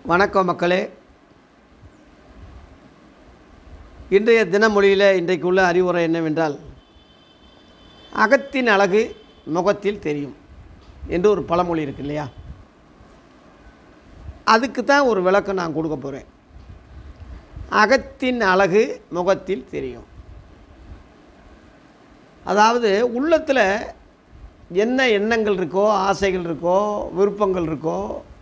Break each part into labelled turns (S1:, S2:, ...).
S1: வணக்கம் மக்களே. இன்றைய தினமொழியில் இன்றைக்கு உள்ள அறிவுரை என்னவென்றால், அகத்தின் அழகு முகத்தில் தெரியும் என்று ஒரு பழமொழி இருக்கு இல்லையா? அதுக்கு தான் ஒரு விளக்கம் நான் கொடுக்க போகிறேன். அகத்தின் அழகு முகத்தில் தெரியும். அதாவது உள்ளத்தில் என்ன எண்ணங்கள் இருக்கோ, ஆசைகள் இருக்கோ, விருப்பங்கள் இருக்கோ,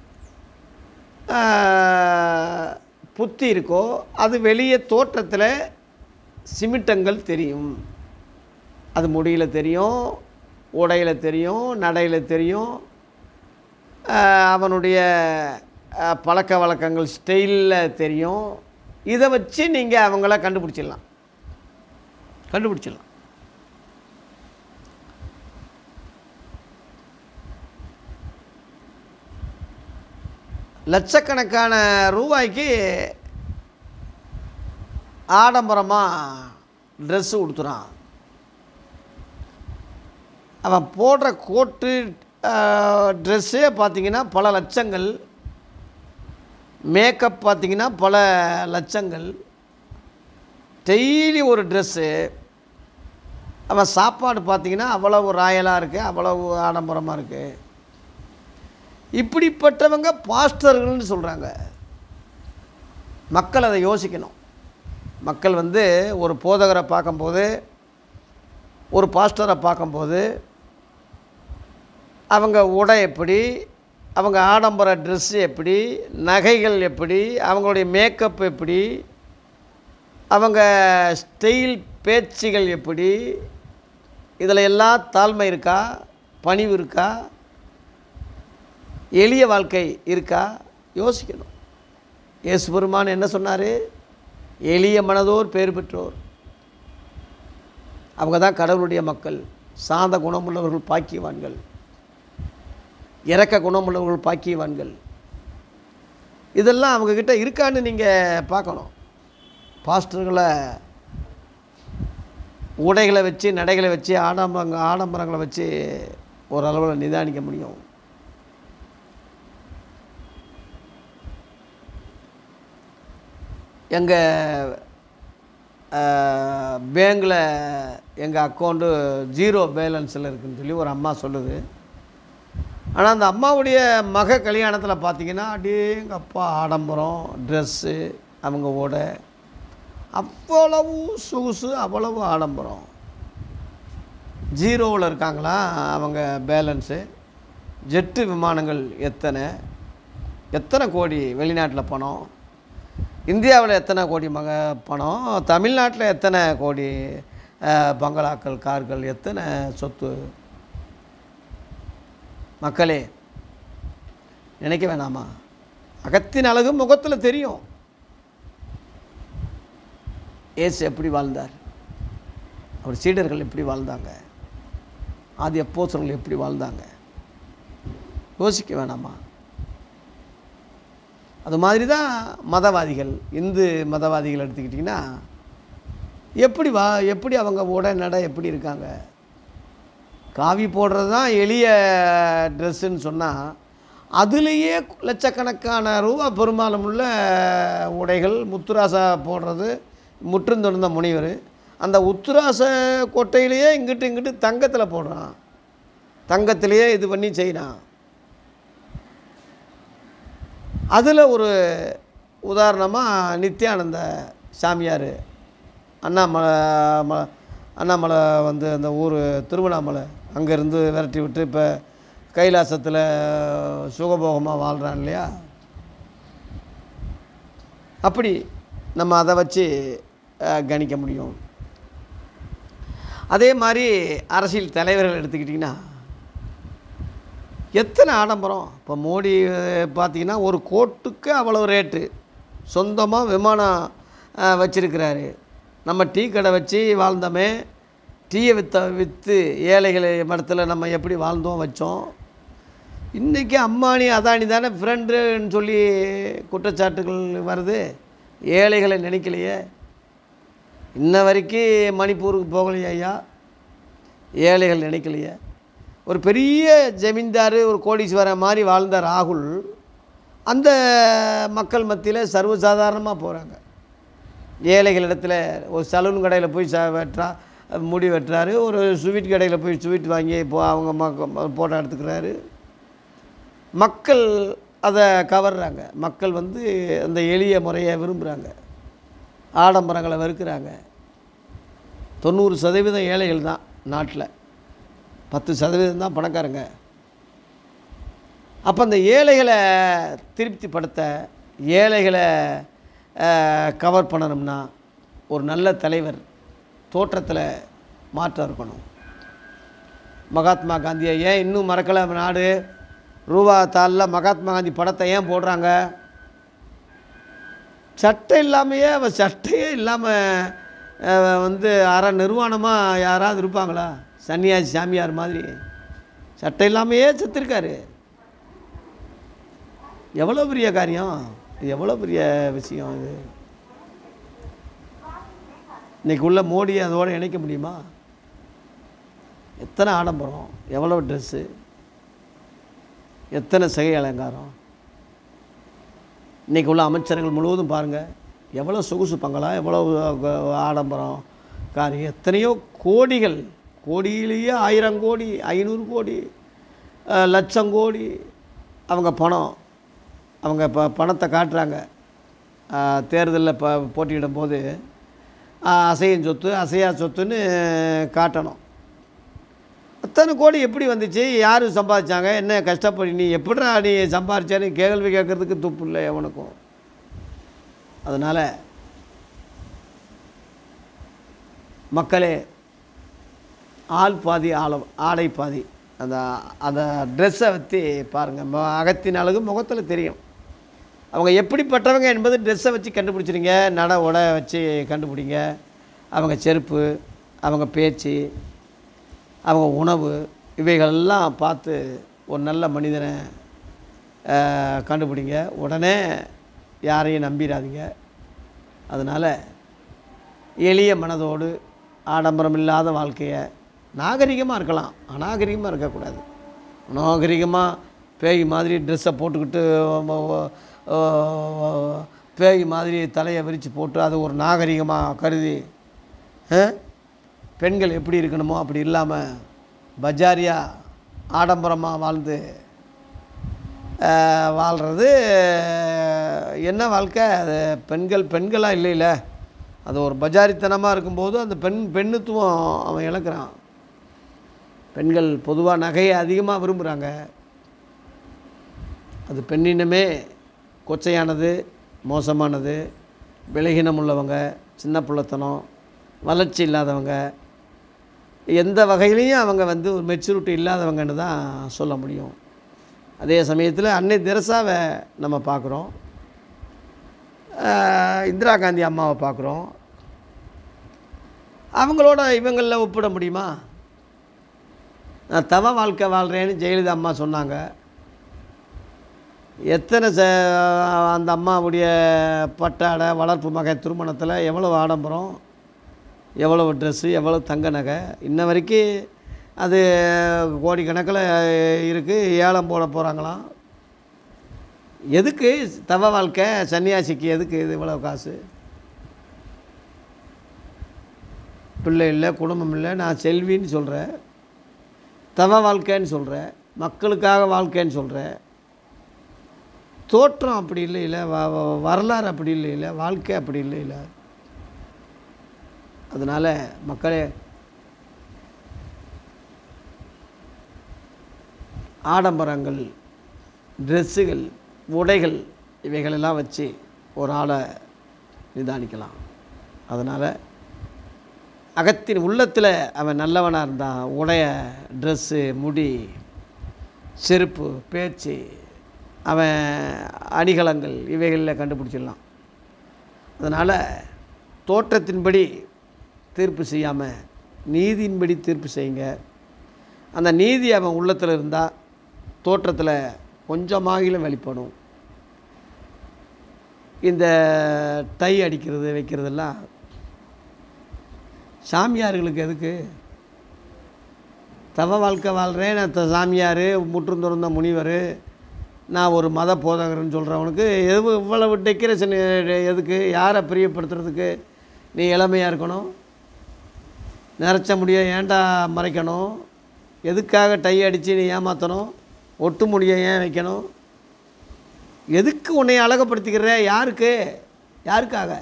S1: புத்தி இருக்கோ, அது வெளியே தோற்றத்தில் சிமிட்டங்கள் தெரியும். அது முடியில் தெரியும், உடையில் தெரியும், நடையில் தெரியும், அவனுடைய பழக்க வழக்கங்கள் ஸ்டைலில் தெரியும். இதை வச்சு நீங்கள் அவங்கள கண்டுபிடிச்சிடலாம். லட்சக்கணக்கான ரூபாய்க்கு ஆடம்பரமாக ட்ரெஸ்ஸு கொடுத்துறான். அவன் போடுற கோட்டு ட்ரெஸ்ஸே பார்த்திங்கன்னா பல லட்சங்கள், மேக்கப் பார்த்திங்கன்னா பல லட்சங்கள், டெய்லி ஒரு ட்ரெஸ்ஸு. அவன் சாப்பாடு பார்த்திங்கன்னா அவ்வளவு ராயலாக இருக்குது, அவ்வளவு ஆடம்பரமாக இருக்குது. இப்படிப்பட்டவங்க பாஸ்டர்கள்னு சொல்கிறாங்க. மக்கள் அதை யோசிக்கணும். மக்கள் ஒரு போதகரை பார்க்கும்போது, ஒரு பாஸ்டரை பார்க்கும்போது, அவங்க உடை எப்படி, அவங்க ஆடம்பர ட்ரெஸ்ஸு எப்படி, நகைகள் எப்படி, அவங்களுடைய மேக்கப் எப்படி, அவங்க ஸ்டைல் பேச்சுகள் எப்படி, இதில் எல்லாம் தாழ்மை இருக்கா, பணிவு இருக்கா, எளிய வாழ்க்கை இருக்கா, யோசிக்கணும். இயேசு பெருமான் என்ன சொன்னார்? எளிய மனதோர் பேர் பெற்றோர், அவங்க தான் கடவுளுடைய மக்கள். சாந்த குணமுள்ளவர்கள் பாக்கியவான்கள், இரக்க குணமுள்ளவர்கள் பாக்கியவான்கள். இதெல்லாம் அவங்கக்கிட்ட இருக்கான்னு நீங்கள் பார்க்கணும். பாஸ்டர்களை உடைகளை வச்சு, நடைகளை வச்சு, ஆடம்பரங்களை வச்சு ஓரளவில் நிதானிக்க முடியும். எங்கள் பேங்கில் எங்கள் அக்கௌண்ட்டு 0 பேலன்ஸில் இருக்குதுன்னு சொல்லி ஒரு அம்மா சொல்லுது. ஆனால் அந்த அம்மாவுடைய மக கல்யாணத்தில் பார்த்திங்கன்னா அப்படியே எங்கள் அப்பா ஆடம்பரம் ட்ரெஸ்ஸு, அவங்க உடை அவ்வளவு சொகுசு, அவ்வளவு ஆடம்பரம். 0வில் இருக்காங்களா அவங்க பேலன்ஸு. ஜெட்டு விமானங்கள் எத்தனை கோடி வெளிநாட்டில் பணம், இந்தியாவில் எத்தனை கோடி பணம், தமிழ்நாட்டில் எத்தனை கோடி பங்களாக்கள், கார்கள், எத்தனை சொத்து. மக்களே, நினைக்க வேணாமா? அகத்தின் அழகு முகத்தில் தெரியும். இயேசு எப்படி வாழ்ந்தார், அவர் சீடர்கள் எப்படி வாழ்ந்தாங்க, ஆதி அப்போஸ்தலர்கள் எப்படி வாழ்ந்தாங்க, யோசிக்க வேணாமா? அது மாதிரி தான் மதவாதிகள், இந்து மதவாதிகள் எடுத்துக்கிட்டிங்கன்னா எப்படி அவங்க உடை நடை எப்படி இருக்காங்க. காவி போடுறது தான் எளிய ட்ரெஸ்ஸுன்னு சொன்னால், அதுலேயே லட்சக்கணக்கான ரூபா பெரும்பாலும் உள்ள உடைகள். முத்துராசா போடுறது, முற்றுந்திருந்த முனிவர் அந்த உத்துராச கொட்டையிலேயே இங்கிட்டு தங்கத்தில் போடுறான், தங்கத்திலேயே இது பண்ணி செய்யறான். அதில் ஒரு உதாரணமாக நித்யானந்த சாமியார் அண்ணாமலை அந்த ஊர் திருவண்ணாமலை, அங்கேருந்து விரட்டி விட்டு இப்போ கைலாசத்தில் சுகபோகமாக வாழ்கிறான் இல்லையா? அப்படி நம்ம அதை வச்சு கணிக்க முடியும். அதே மாதிரி அரசியல் தலைவர்கள் எடுத்துக்கிட்டிங்கன்னா எத்தனை ஆடம்பரம். இப்போ மோடி பார்த்திங்கன்னா ஒரு கோட்டுக்கு அவ்வளோ ரேட்டு, சொந்தமாக விமானம் வச்சுருக்கிறாரு. நம்ம டீ கடை வச்சு வாழ்ந்தோமே, டீயை விற்று ஏழைகள் மடத்தில் நம்ம எப்படி வாழ்ந்தோம் வச்சோம். இன்றைக்கி அம்பானி அதானி தானே ஃப்ரெண்டுன்னு சொல்லி குற்றச்சாட்டுகள் வருது. ஏழைகளை நினைக்கலையே. இன்ன வரைக்கும் மணிப்பூருக்கு போகலையே ஐயா, ஏழைகள் நினைக்கலையே. ஒரு பெரிய ஜமீன்தார், ஒரு கோடீஸ்வரன் மாதிரி வாழ்ந்த ராகுல் அந்த மக்கள் மத்தியில் சர்வசாதாரணமாக போகிறாங்க. ஏழைகளிடத்தில் ஒரு சலூன் கடையில் போய் முடி வெட்டுறாரு, ஒரு ஸ்வீட் கடையில் போய் ஸ்வீட் வாங்கி அவங்க ஃபோட்டோ எடுத்துக்கிறாரு. மக்கள் அதை கவர்றாங்க. மக்கள் வந்து அந்த எளிய முறையை விரும்புகிறாங்க, ஆடம்பரங்களை வெறுக்கிறாங்க. 90% ஏழைகள் தான் நாட்டில், 10% தான் பணக்காரங்க. அப்போ அந்த ஏழைகளை திருப்திப்படுத்த, ஏழைகளை கவர் பண்ணணும்னா ஒரு நல்ல தலைவர் தோற்றத்தில் மாற்றம் இருக்கணும். மகாத்மா காந்தியை ஏன் இன்னும் மறக்கலை நாடு? ரூபா தாளில் மகாத்மா காந்தி படத்தை ஏன் போடுறாங்க? சட்டை இல்லாமையே, அவன் சட்டையே இல்லாமல் வந்து நிர்வாணமாக யாராவது இருப்பாங்களா? சன்னியாசி சாமியார் மாதிரி சட்டை இல்லாமையே செத்துருக்காரு. எவ்வளோ பெரிய காரியம் இது, எவ்வளோ பெரிய விஷயம் இது. இன்றைக்கி உள்ள மோடியை அதோடு இணைக்க முடியுமா? எத்தனை ஆடம்பரம், எவ்வளோ ட்ரெஸ்ஸு, எத்தனை சிகை அலங்காரம். இன்றைக்கி உள்ள அமைச்சர்கள் முழுவதும் பாருங்கள், எவ்வளோ சொகுசு பங்களா, எவ்வளோ ஆடம்பரம் காரியம். எத்தனையோ கோடிகள், கோடியிலேயே 1000 கோடி, 500 கோடி, லட்சம் கோடி அவங்க பணம். அவங்க பணத்தை காட்டுறாங்க. தேர்தலில் போட்டியிடும் போது அசையும் சொத்து, அசையா சொத்துன்னு காட்டணும். அத்தனை கோடி எப்படி வந்துச்சு, யார் சம்பாதிச்சாங்க, என்ன கஷ்டப்படி, நீ எப்படிடா நீ சம்பாதிச்சான்னு கேள்வி கேட்குறதுக்கு துப்பு இல்லை எவனுக்கும். அதனால் மக்களே, ஆள் பாதி ஆடை பாதி. அந்த ட்ரெஸ்ஸை வச்சு பாருங்கள், அகத்தின் அழகு முகத்தில் தெரியும். அவங்க எப்படிப்பட்டவங்க என்பது ட்ரெஸ்ஸை வச்சு கண்டுபிடிச்சிருங்க, நட உடை வச்சு கண்டுபிடிங்க. அவங்க செருப்பு, அவங்க பேச்சு, அவங்க உணவு, இவைகளெல்லாம் பார்த்து ஒரு நல்ல மனிதனை கண்டுபிடிங்க. உடனே யாரையும் நம்பிடாதீங்க. அதனால் எளிய மனதோடு ஆடம்பரம் இல்லாத வாழ்க்கையை, நாகரிகமாக இருக்கலாம், அநாகரிகமாக இருக்கக்கூடாது. அநாகரிகமாக பேய் மாதிரி ட்ரெஸ்ஸை போட்டுக்கிட்டு பேய் மாதிரி தலையை விரித்து போட்டு அது ஒரு நாகரிகமாக கருதி பெண்கள் எப்படி இருக்கணுமோ அப்படி இல்லாமல் பஜாரியாக ஆடம்பரமாக வாழ்கிறது என்ன வாழ்க்கை? அது பெண்களாக இல்லைல்ல, அது ஒரு பஜாரித்தனமாக இருக்கும்போது அந்த பெண்ணுத்துவம் அவன் இழக்கிறான். பெண்கள் பொதுவாக நகையை அதிகமாக விரும்புகிறாங்க. அது பெண்ணினமே கொச்சையானது, மோசமானது, விலகினம் உள்ளவங்க, சின்ன பிள்ளைத்தனம், வளர்ச்சி இல்லாதவங்க, எந்த வகையிலையும் அவங்க வந்து ஒரு மெச்சூரிட்டி இல்லாதவங்கன்னு தான் சொல்ல முடியும். அதே சமயத்தில் அன்னை தெரசாவை நம்ம பார்க்குறோம், இந்திரா காந்தி அம்மாவை பார்க்குறோம். அவங்களோட இவங்களில் ஒப்பிட முடியுமா? நான் தவ வாழ்க்கை வாழ்கிறேன்னு ஜெயலலிதா அம்மா சொன்னாங்க. எத்தனை அந்த அம்மாவுடைய பட்டாடை, வளர்ப்பு மகன் திருமணத்தில் எவ்வளோ ஆடம்பரம், எவ்வளவு ட்ரெஸ்ஸு, எவ்வளோ தங்க நகை, இன்ன வரைக்கும் அது கோடிக்கணக்கில் இருக்குது. ஏலம் போட போகிறாங்களாம். எதுக்கு தவ வாழ்க்கை? சன்னியாசிக்கு எதுக்கு இது இவ்வளோ காசு? பிள்ளை இல்லை, குடும்பம் இல்லை, நான் செல்வின்னு சொல்கிறேன், தவ வாழ்க்கைன்னு சொல்கிறேன், மக்களுக்காக வாழ்க்கைன்னு சொல்கிறேன். தோற்றம் அப்படி இல்லைல்ல, வரலாறு அப்படி இல்லைல்ல, வாழ்க்கை அப்படி இல்லைல்ல. அதனால் மக்களே, ஆடம்பரங்கள், ட்ரெஸ்ஸுகள், உடைகள் இவைகளெல்லாம் வச்சு ஒரு ஆளை நிதானிக்கலாம். அதனால் அகத்தின் உள்ளத்தில் அவன் நல்லவனாக இருந்தான், உடைய, ட்ரெஸ்ஸு, முடி, செருப்பு, பேச்சு, அவன் அணிகலங்கள் இவைகளில் கண்டுபிடிச்சிடலாம். அதனால் தோற்றத்தின்படி தீர்ப்பு செய்யாமல் நீதியின்படி தீர்ப்பு செய்யுங்க. அந்த நீதி அவன் உள்ளத்தில் இருந்தால் தோற்றத்தில் கொஞ்சமாகிலும் வெளிப்படும். இந்த டை அடிக்கிறது வைக்கிறதெல்லாம் சாமியார்களுக்கு எதுக்கு? தவ வாழ்க்கை வாழ்கிறேன் சாமியார், முற்றும் துறந்த முனிவர், நான் ஒரு மத போதகர்னு சொல்கிறவனுக்கு இவ்வளவு டெக்கரேஷன் எதுக்கு? யாரை பிரியப்படுத்துறதுக்கு? நீ இளமையாக இருக்கணும், நிறச்ச முடிய ஏன்டா மறைக்கணும்? எதுக்காக டை அடித்து நீ ஏமாற்றணும்? ஒட்டு முடிய ஏன் வைக்கணும்? எதுக்கு உன்னை அழகப்படுத்திக்கிற? யாருக்கு? யாருக்காக?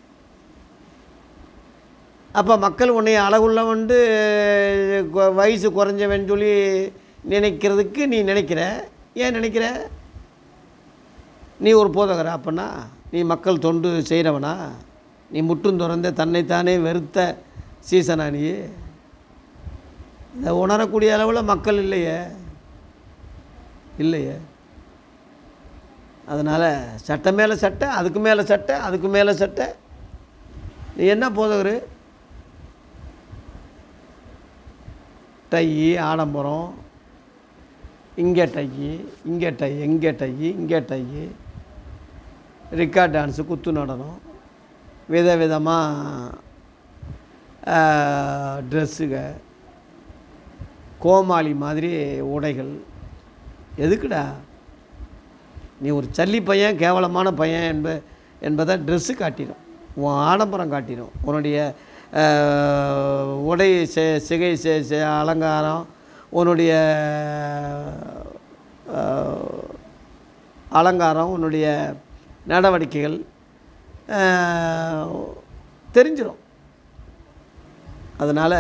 S1: அப்போ மக்கள் உன்னை அழகுள்ளவன்ட்டு வயசு குறைஞ்சவன் சொல்லி நினைக்கிறதுக்கு நீ நினைக்கிற. ஏன் நினைக்கிற? நீ ஒரு போதகரா? அப்படின்னா நீ மக்கள் தொண்டு செய்கிறவனா? நீ முற்றும் துறந்த தன்னைத்தானே வெறுத்த சீசனா நீ? இதை உணரக்கூடிய அளவில் மக்கள் இல்லையே. அதனால் சட்டை மேலே சட்டை, அதுக்கு மேலே சட்டை, அதுக்கு மேலே சட்டை. நீ என்ன போதகர்? டை, ஆடம்பரம், இங்கே டை, இங்கே டை, இங்கே டை, இங்கே டை, ரிக்கார்ட் டான்ஸு, குத்து நடனம், விதவிதமாக ட்ரெஸ்ஸுக, கோமாளி மாதிரி உடைகள். எதுக்குடா? நீ ஒரு சல்லி பையன், கேவலமான பையன் என்பதை ட்ரெஸ்ஸு காட்டிடும், உன் ஆடம்பரம் காட்டிடும், உன்னுடைய உடை சிகை அலங்காரம், உன்னுடைய அலங்காரம், உன்னுடைய நடவடிக்கைகள் தெரிஞ்சிடும். அதனால்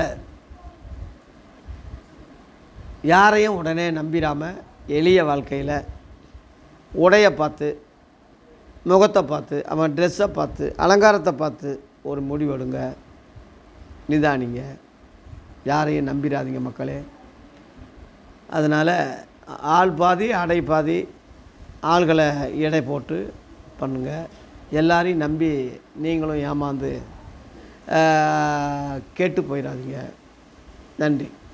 S1: யாரையும் உடனே நம்பிடாமல் எளிய வாழ்க்கையில் உடையை பார்த்து, முகத்தை பார்த்து, அவன் ட்ரெஸ்ஸை பார்த்து, அலங்காரத்தை பார்த்து ஒரு முடிவெடுங்க. நிதானிங்க. யாரையும் நம்பிடாதீங்க மக்களே. அதனால் ஆள் பாதி ஆடை பாதி, ஆள்களை எடை போட்டு பண்ணுங்கள். எல்லாரையும் நம்பி நீங்களும் ஏமாந்து கேட்டு போயிடாதீங்க. நன்றி.